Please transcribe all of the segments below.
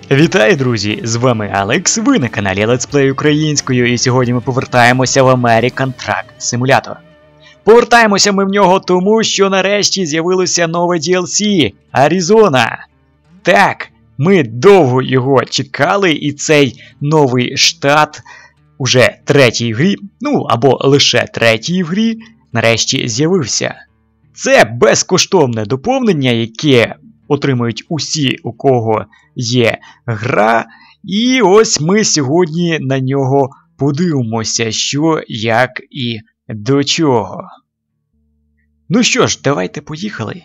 Вітаю, друзі! З вами Алекс, ви на каналі Let's Play українською, і сьогодні ми повертаємося в American Truck Simulator. Повертаємося ми в нього тому, що нарешті з'явилося нове DLC – Аризона. Так, ми довго його чекали, і цей новий штат уже третій в грі, або лише третій в грі, нарешті з'явився. Це безкоштовне доповнення, яке отримують усі, у кого є гра, і ось ми сьогодні на нього подивимося, що, як і до чого. Ну що ж, давайте поїхали.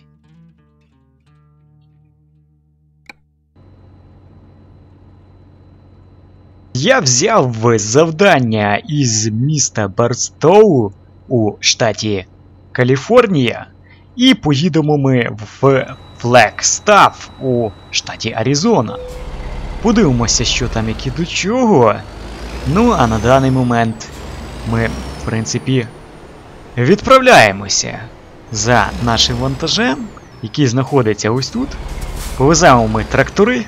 Я взяв завдання із міста Барстоу у штаті Каліфорнія, і поїдемо ми в Флегстаф у штаті Аризона. Подивимося, що там, які до чого. Ну, а на даний момент ми, в принципі, відправляємося за нашим вантажем, який знаходиться ось тут. Повеземо ми трактори.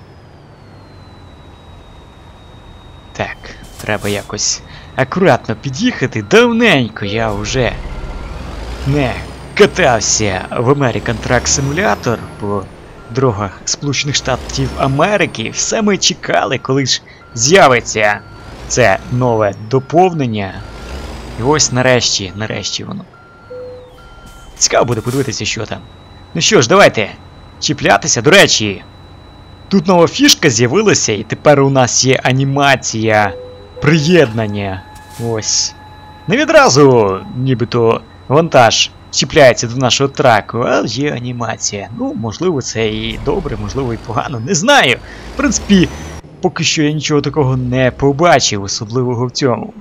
Так, треба якось акуратно під'їхати. Давненько я вже не катався в American Truck Simulator по дорогах Сполучених Штатів Америки. Все ми чекали, коли ж з'явиться це нове доповнення. І ось нарешті воно. Цікаво буде подивитися, що там. Ну що ж, давайте чіплятися. До речі, тут нова фішка з'явилася, і тепер у нас є анімація приєднання. Ось. Не відразу, нібито, вантаж чіпляється до нашого траку, а є анімація. Ну, можливо, це і добре, можливо, і погано, не знаю. В принципі, поки що я нічого такого не побачив, особливого в цьому.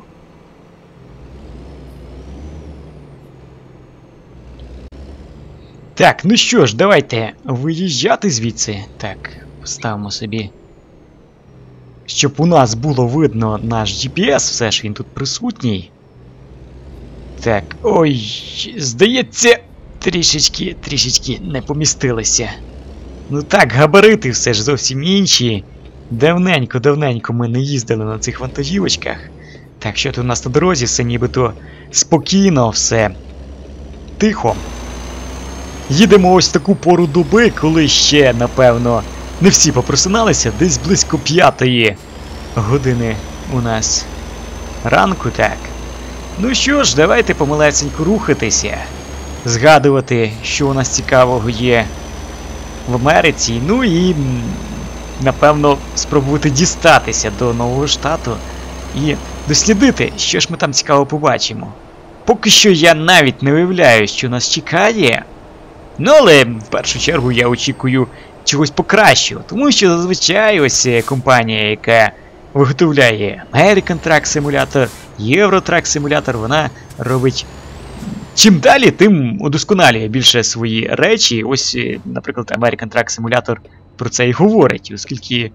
Так, ну що ж, давайте виїжджати звідси. Так, поставимо собі, щоб у нас було видно наш GPS, все ж він тут присутній. Так, ой, здається, трішечки не помістилися. Ну так, габарити все ж зовсім інші. Давненько ми не їздили на цих вантажівочках. Так, що тут у нас на дорозі, все нібито спокійно, все тихо. Їдемо ось в таку пору доби, коли ще, напевно, не всі попросиналися, десь близько 5-ї години у нас ранку, так. Ну що ж, давайте помалесеньку рухатися, згадувати, що у нас цікавого є в Америці, ну і, напевно, спробувати дістатися до нового штату і дослідити, що ж ми там цікаво побачимо. Поки що я навіть не уявляю, що нас чекає, ну але в першу чергу я очікую чогось покращого, тому що зазвичай ось компанія, яка виготовляє American Truck Simulator, Euro Truck Simulator, вона робить чим далі, тим удосконалює більше свої речі. Ось, наприклад, American Truck Simulator про це і говорить, оскільки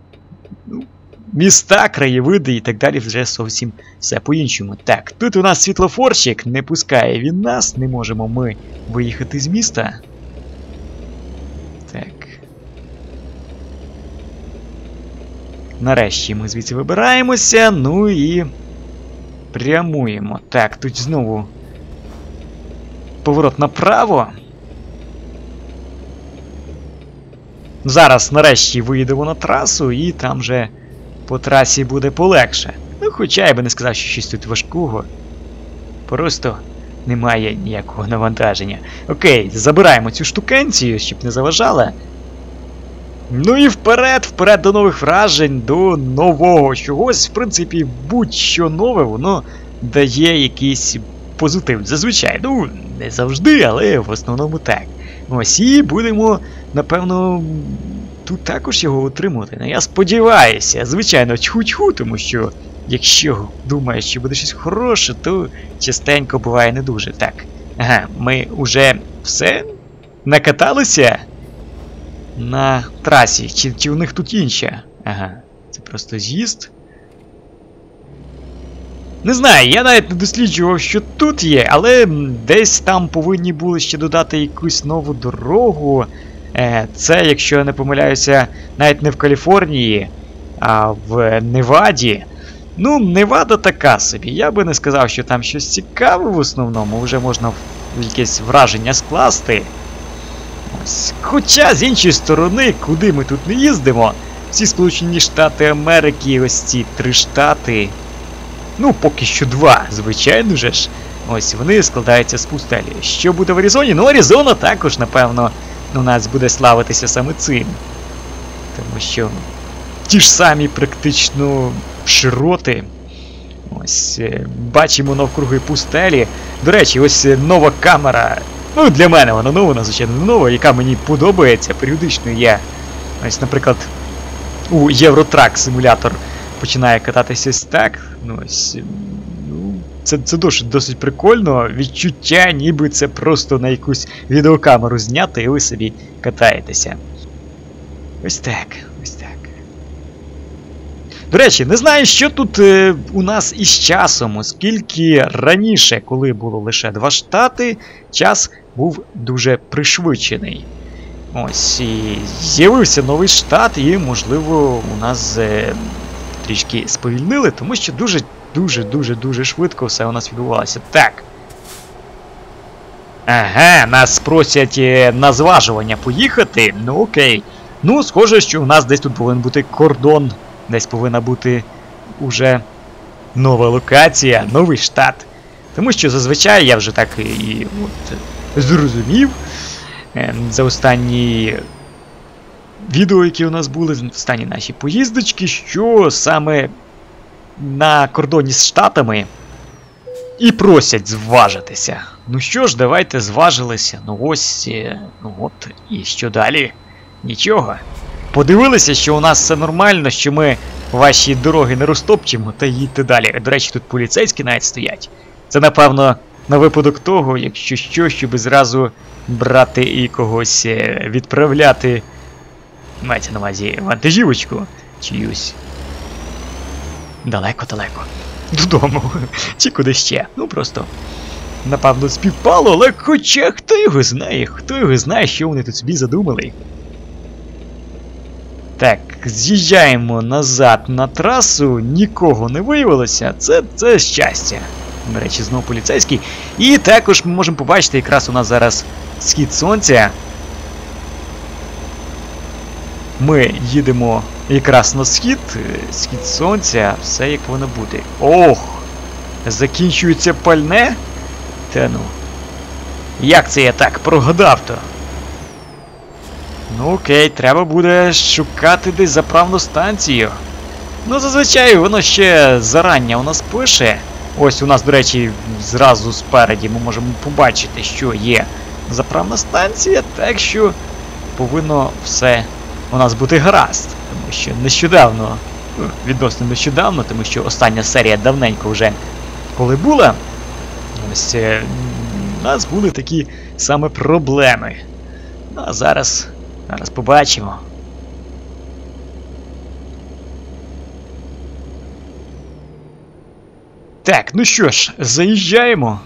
міста, краєвиди і так далі вже зовсім все по-іншому. Так, тут у нас світлофорчик, не пускає він нас, не можемо ми виїхати з міста. Так. Нарешті ми звідси вибираємося, ну і прямуємо. Так, тут знову поворот направо. Зараз нарешті виїдемо на трасу, і там вже по трасі буде полегше. Ну, хоча я би не сказав, що щось тут важкого. Просто немає ніякого навантаження. Окей, забираємо цю штукенцію, щоб не заважала. Ну і вперед до нових вражень, до нового чогось. В принципі, будь-що нове, воно дає якийсь позитив. Зазвичай, ну, не завжди, але в основному так. Ось, і будемо, напевно, тут також його отримувати. Ну, я сподіваюся, звичайно, тьху-тьху, тому що, якщо думаєш, що буде щось хороше, то частенько буває не дуже. Так, ага, ми вже все накаталися на трасі, чи у них тут інша? Ага, це просто з'їзд. Не знаю, я навіть не досліджував, що тут є, але десь там повинні були ще додати якусь нову дорогу. Це, якщо я не помиляюся, навіть не в Каліфорнії, а в Неваді. Ну, Невада така собі. Я би не сказав, що там щось цікаве в основному. Вже можна якесь враження скласти. Ось. Хоча, з іншої сторони, куди ми тут не їздимо, всі Сполучені Штати Америки, ось ці 3 штати, ну, поки що 2, звичайно же ж, ось вони складаються з пустелі. Що буде в Аризоні? Ну, Аризона також, напевно, у нас буде славитися саме цим. Тому що ті ж самі практично широти. Ось, бачимо навкруги пустелі. До речі, ось нова камера. Ну, для мене вона нова, звичайно, не нова, яка мені подобається. Періодично є. Ось, наприклад, у Євротрак симулятор починає кататися ось так. Ну, ось, ну, це досить прикольно. Відчуття, ніби це просто на якусь відеокамеру знято і ви собі катаєтеся. Ось так, ось так. До речі, не знаю, що тут у нас із часом, оскільки раніше, коли було лише 2 штати, час був дуже пришвидшений. Ось, і з'явився новий штат, і, можливо, у нас трішки сповільнили, тому що дуже швидко все у нас відбувалося. Так. Ага, нас просять на зважування поїхати. Ну окей. Ну, схоже, що у нас десь тут повинен бути кордон. Десь повинна бути уже нова локація, новий штат. Тому що зазвичай я вже так і от, зрозумів за останні відео, які у нас були, за останні наші поїздочки, що саме на кордоні з Штатами і просять зважитися. Ну що ж, давайте зважилися. Ну ось, ну от, і що далі? Нічого. Подивилися, що у нас все нормально, що ми ваші дороги не розтопчемо, та їдьте далі. До речі, тут поліцейські навіть стоять. Це, напевно, на випадок того, якщо що, щоб зразу брати і когось відправляти, мається на увазі вантажівочку чиюсь. Далеко-далеко. Додому. Чи куди ще. Ну просто, напевно, співпало, але хоча хто його знає, що вони тут собі задумали. Так, з'їжджаємо назад на трасу, нікого не виявилося, це щастя. До речі, знову поліцейський. І також ми можемо побачити, якраз у нас зараз схід сонця. Ми їдемо якраз на схід сонця, все як повинно бути. Ох! Закінчується пальне? Та ну. Як це я так прогадав-то? Ну окей, треба буде шукати десь заправну станцію. Ну зазвичай воно ще зарання у нас пише. Ось у нас, до речі, зразу спереді ми можемо побачити, що є заправна станція, так що повинно все у нас бути гаразд. Тому що нещодавно, відносно нещодавно, тому що остання серія давненько вже коли була, ось у нас були такі саме проблеми. Ну а зараз побачимо. Так, ну що ж, заїжджаємо.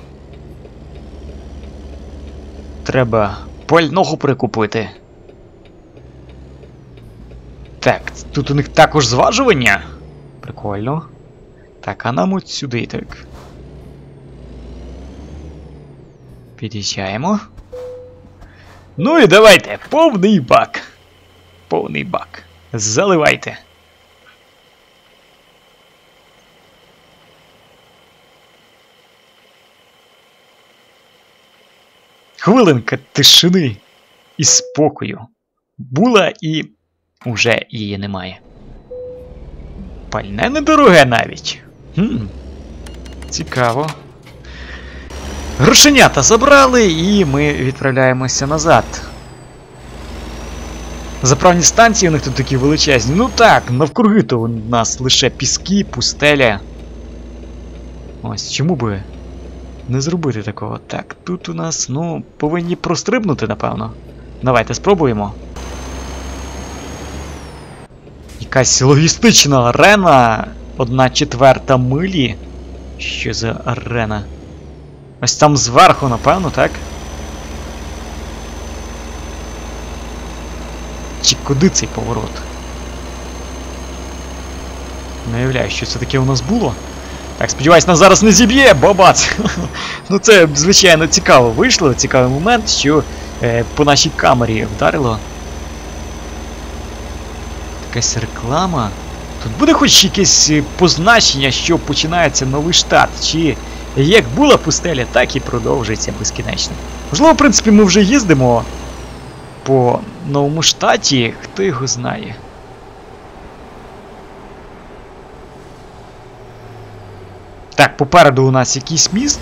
Треба пального прикупити. Так, тут у них також зважування. Прикольно. Так, а нам от сюди, так. Під'їжджаємо. Ну і давайте, повний бак. Повний бак. Заливайте. Хвилинка тишини і спокою. Була і уже її немає. Пальне недороге навіть. Цікаво. Грошенята забрали і ми відправляємося назад. Заправні станції у них тут такі величезні. Ну так, навкруги то у нас лише піски, пустеля. Ось, чому би не зробити такого? Так, тут у нас, ну, повинні прострибнути, напевно. Давайте спробуємо. Якась логістична арена. 1/4 милі. Що за арена? Ось там зверху, напевно, так? Чи куди цей поворот? Не уявляю, що це таке у нас було. Так, сподіваюсь, нас зараз не зіб'є, бабац! Ну це, звичайно, цікаво вийшло, цікавий момент, що по нашій камері вдарило. Якась реклама. Тут буде хоч якесь позначення, що починається новий штат, чи як була пустеля, так і продовжується безкінечно. Можливо, в принципі, ми вже їздимо по новому штаті, хто його знає. Так, попереду у нас якийсь міст.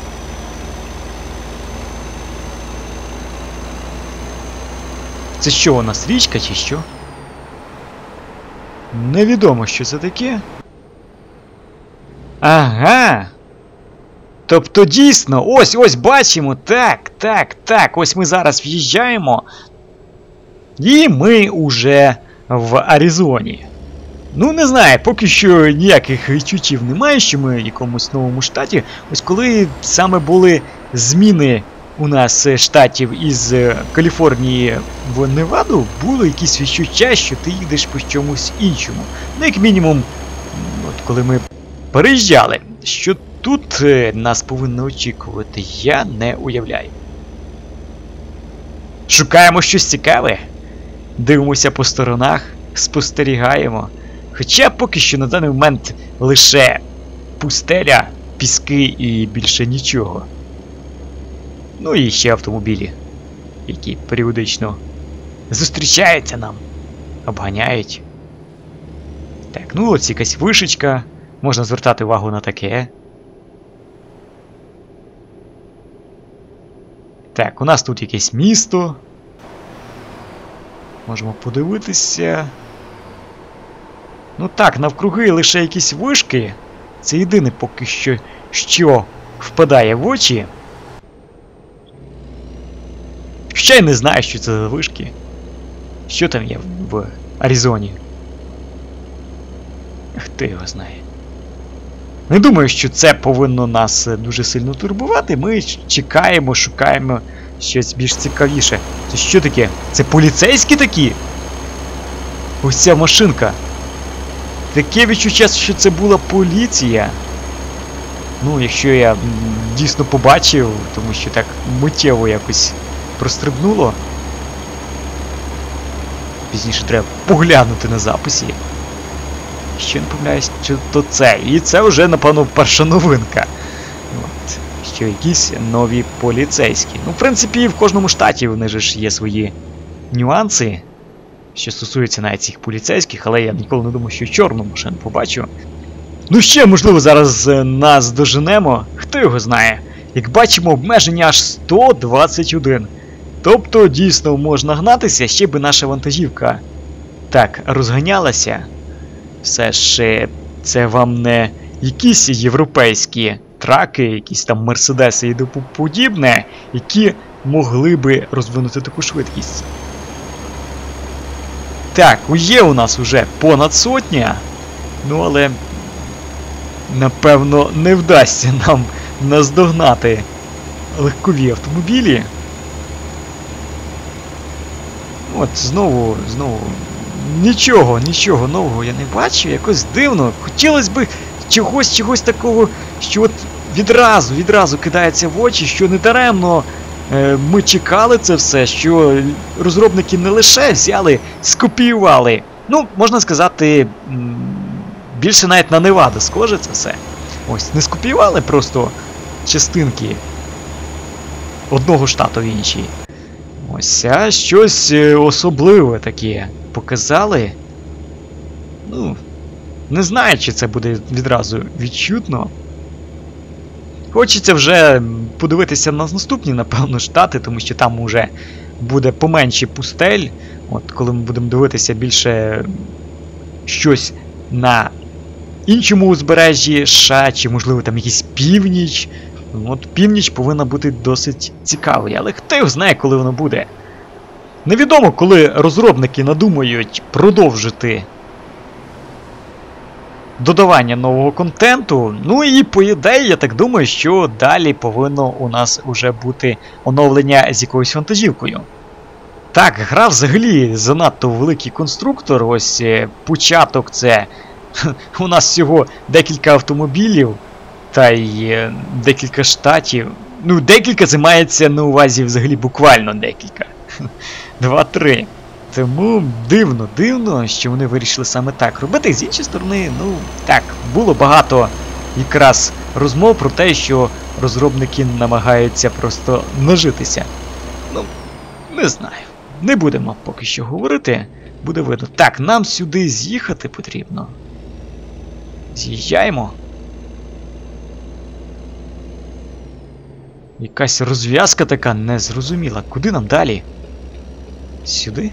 Це що у нас, річка чи що? Невідомо, що це таке. Ага. Тобто дійсно, ось бачимо, так, ось ми зараз в'їжджаємо. І ми уже в Аризоні. Ну, не знаю, поки що ніяких відчуттів немає, що ми в якомусь новому штаті. Ось коли саме були зміни у нас штатів із Каліфорнії в Неваду, було якісь відчуття, що ти їдеш по чомусь іншому. Ну, як мінімум, от коли ми переїжджали, що тут нас повинно очікувати, я не уявляю. Шукаємо щось цікаве, дивимося по сторонах, спостерігаємо. Хоча поки що на даний момент лише пустеля, піски і більше нічого. Ну і ще автомобілі, які періодично зустрічаються нам, обганяють. Так, ну ось якась вишечка, можна звертати увагу на таке. Так, у нас тут якесь місто. Можемо подивитися. Ну так, навкруги лише якісь вишки. Це єдине поки що впадає в очі. Ще й не знаю, що це за вишки. Що там є в Аризоні? Хто його знає. Не думаю, що це повинно нас дуже сильно турбувати. Ми чекаємо, шукаємо щось більш цікавіше. Це що таке? Це поліцейські такі? Ось ця машинка. Таке відчуття, що це була поліція. Ну, якщо я дійсно побачив, тому що так миттєво якось прострибнуло. Пізніше треба поглянути на записі. Що не помиляюсь, що то це. І це вже, напевно, перша новинка. От. Що якісь нові поліцейські. Ну, в принципі, в кожному штаті вони ж є свої нюанси, що стосується навіть цих поліцейських, але я ніколи не думав, що чорну машину побачу. Ну ще, можливо, зараз нас доженемо. Хто його знає. Як бачимо, обмеження аж 121. Тобто, дійсно, можна гнатися, ще би наша вантажівка так розганялася. Все ж, це вам не якісь європейські траки, якісь там мерседеси і тому подібне, які могли би розвинути таку швидкість. Так, є у нас уже понад сотня, ну але, напевно, не вдасться нам наздогнати легкові автомобілі. От, знову, нічого нового я не бачу, якось дивно. Хотілося б чогось такого, що от відразу кидається в очі, що не даремно ми чекали це все, що розробники не лише взяли, скопіювали. Ну, можна сказати, більше навіть на Неваду схоже це все. Ось, не скопіювали просто частинки одного штату в інший. Ось, а щось особливе таке показали. Ну, не знаю, чи це буде відразу відчутно. Хочеться вже подивитися на наступні, напевно, штати, тому що там уже буде поменше пустель. От, коли ми будемо дивитися більше щось на іншому узбережжі США, чи, можливо, там якийсь північ. От північ повинна бути досить цікавою, але хто його знає, коли воно буде. Невідомо, коли розробники надумають продовжити додавання нового контенту. Ну і по ідеї, я так думаю, що далі повинно у нас уже бути оновлення з якоюсь вантажівкою. Так, гра взагалі занадто великий конструктор. Ось початок це. У нас всього декілька автомобілів та й декілька штатів. Ну, декілька це мається на увазі взагалі буквально декілька. 2-3. Тому дивно, що вони вирішили саме так робити. З іншої сторони, ну, так, було багато якраз розмов про те, що розробники намагаються просто нажитися. Ну, не знаю. Не будемо поки що говорити. Буде видно. Так, нам сюди з'їхати потрібно. З'їжджаємо. Якась розв'язка така незрозуміла. Куди нам далі? Сюди?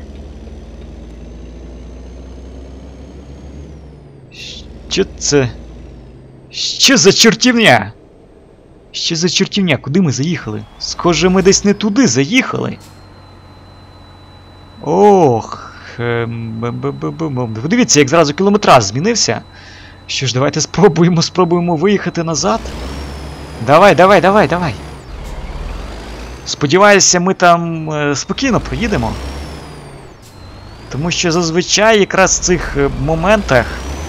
Що це? Що за чортівня? Що за чортівня? Куди ми заїхали? Схоже, ми десь не туди заїхали. Ох. Подивіться, як зразу кілометраж змінився. Що ж, давайте спробуємо виїхати назад. Давай. Сподіваюся, ми там спокійно проїдемо. Тому що зазвичай якраз в цих моментах...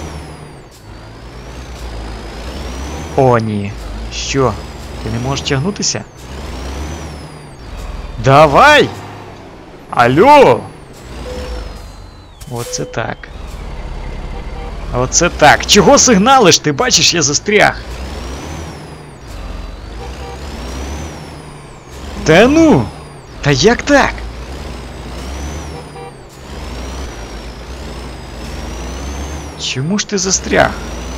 О, ні. Що? Ти не можеш тягнутися? Давай! Алло! Оце так. Оце так. Чого сигналиш? Ти бачиш, я застряг. Та ну! Та як так? Чому ж ти застряг?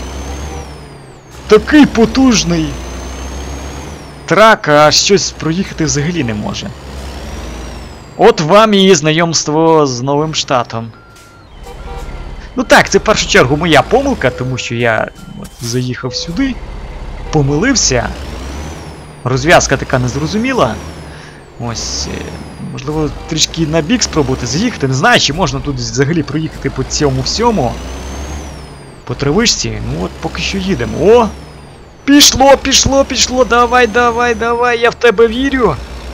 Такий потужний трак, а щось проїхати взагалі не може. От вам і знайомство з новим штатом. Ну так, це в першу чергу моя помилка, тому що я заїхав сюди, помилився. Розв'язка така незрозуміла. Ось, можливо, трішки на бік спробувати заїхати. Не знаю, чи можна тут взагалі проїхати по цьому всьому. По травичці. Ну от поки що їдемо. О! Пішло! Давай, я в тебе вірю.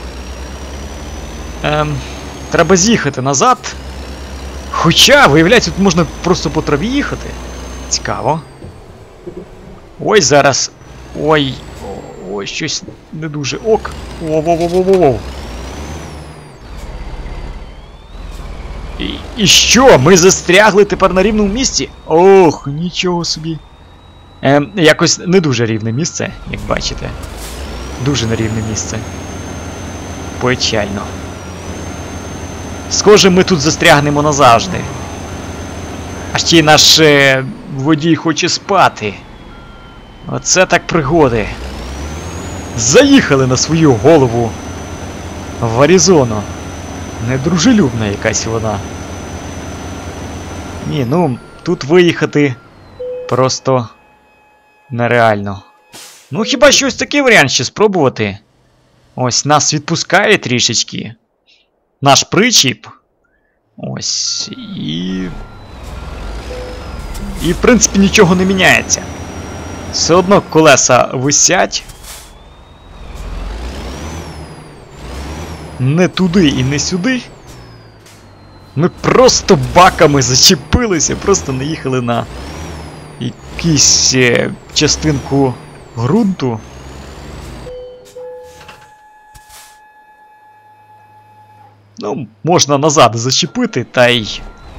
Треба з'їхати назад. Хоча, виявляється, тут можна просто по траві їхати. Цікаво. Ой, зараз. Ой, щось не дуже. Ок. Воу. І що? Ми застрягли тепер на рівному місці? Ох, нічого собі. Якось не дуже рівне місце, як бачите. Дуже нерівне місце. Печально. Схоже, ми тут застрягнемо назавжди. А ще й наш водій хоче спати. Оце так пригоди. Заїхали на свою голову в Аризону. Недружелюбна якась вона. Ні, ну, тут виїхати просто нереально. Ну, хіба щось такий варіант ще спробувати? Ось, нас відпускає трішечки. Наш причіп. Ось, і в принципі нічого не міняється. Все одно колеса висять. Не туди і не сюди. Ми просто баками зачепилися, просто наїхали на якусь частинку ґрунту. Ну, можна назад зачепити, та й...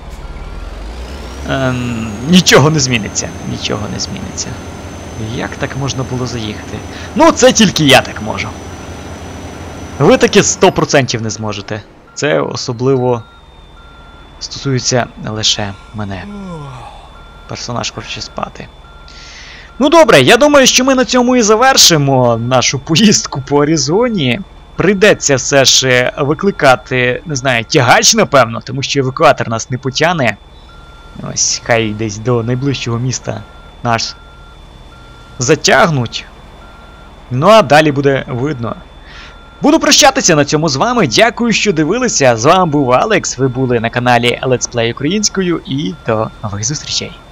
нічого не зміниться. Нічого не зміниться. Як так можна було заїхати? Ну, це тільки я так можу. Ви таки 100% не зможете. Це особливо стосується лише мене. Персонаж хоче спати. Ну добре, я думаю, що ми на цьому і завершимо нашу поїздку по Аризоні. Прийдеться все ж викликати, не знаю, тягач, напевно, тому що евакуатор нас не потягне. Ось, хай десь до найближчого міста нас затягнуть. Ну а далі буде видно. Буду прощатися на цьому з вами. Дякую, що дивилися. З вами був Алекс. Ви були на каналі Let's Play українською і до нових зустрічей.